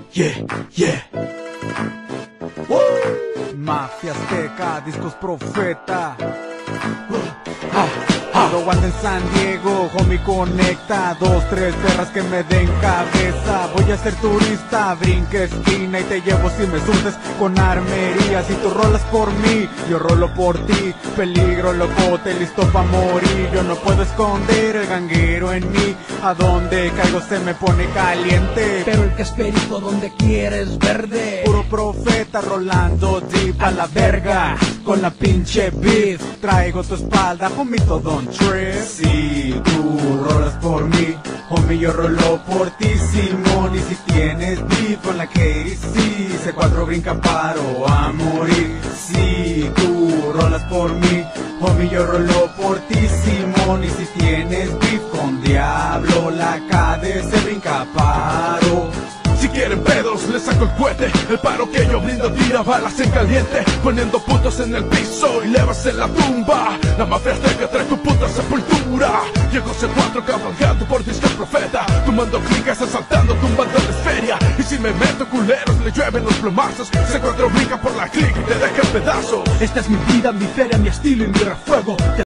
Yeah, yeah. Mafia Azteca, Discos Profeta. Todo anda en San Diego, homie, conecta. 2, 3 perras que me den cabeza. Voy a ser turista, brinca esquina y te llevo si me surtes con armería. Si tú rolas por mí, yo rolo por ti. Peligro, locote, listo pa' morir. Yo no puedo esconder el ganguero en mí. A donde caigo se me pone caliente. Pero el que es perico donde quieres verde. Puro profeta rolando deep a la verga. Con la pinche beef traigo tu espalda, homie, todo un trip. Si tú rolas por mí, homie, yo rolo por ti, Simón. Y si tienes beef con la KDC, C4 brinca paro a morir. Si tú rolas por mí, homie, yo rolo por ti, Simón. Y si tienes beef con Diablo, la KDC brinca paro. Si quieren pedos, les saco el cohete. El paro que yo brindo tira balas en caliente, poniendo putos en el piso y levas en la tumba. La mafia azteca trae tu puta sepultura. Llegó C4 cabalgando por Discos Profeta, tomando clicas, asaltando, tumbando la feria. Y si me meto culeros, le llueven los plomazos. C4 brinca por la clica y te deja en pedazos. Esta es mi vida, mi feria, mi estilo y mi refuego.